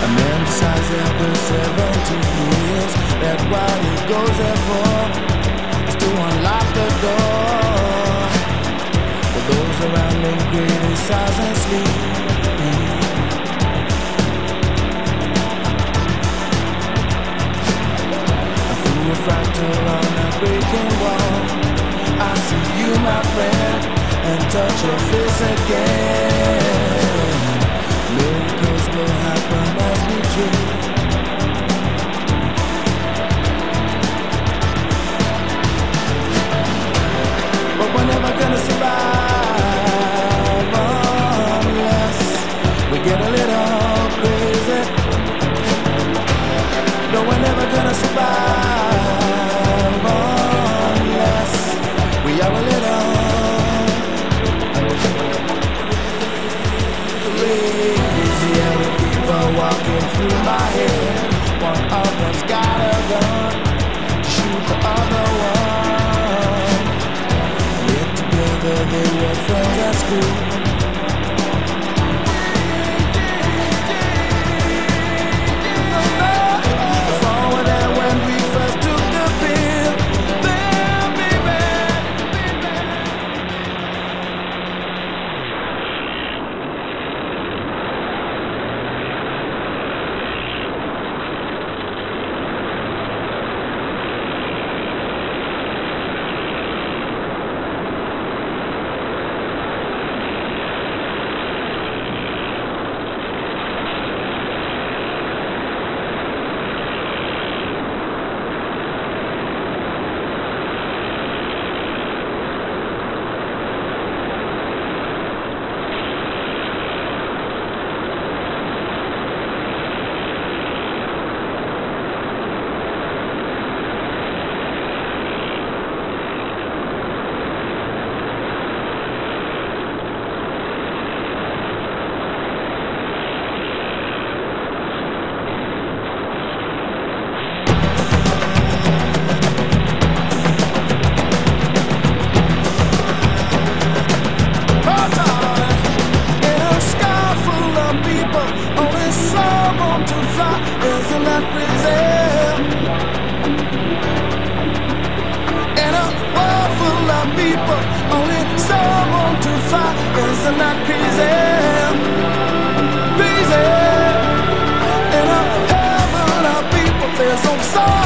A man decides after 17 years that what he goes there for is to unlock the door. For those around him criticize and sleep. Through a fractal on a breaking wall, I see you, my friend, and touch your face again. Miracles will happen as we dream. But we're never gonna survive unless we get a little crazy. No, we're never gonna survive unless we are a little crazy. Every people walking through my head, one of them's got a gun to shoot the other one. Yet together they were friends at school. Isn't that crazy? In a world full of people, only someone to fly. Isn't that crazy? Crazy. In a heaven of people, there's only someone.